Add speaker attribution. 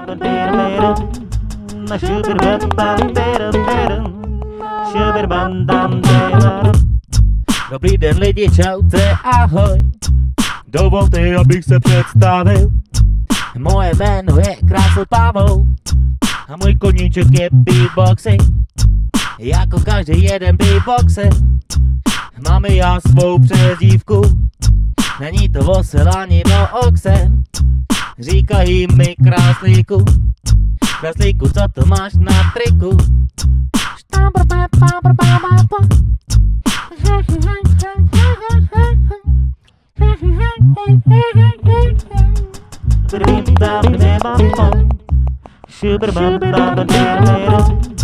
Speaker 1: Dobrý den lidi, čaute, ahoj. Dovolte, abych se představil. Moje jméno je Krásl Pavel a můj koníček je beatboxing. Jako každý jeden beatboxer mám i já svou přezdívku. Není to osel ani do oxen, říkají mi Kráslíku. Kráslíku, co to máš na triku? Super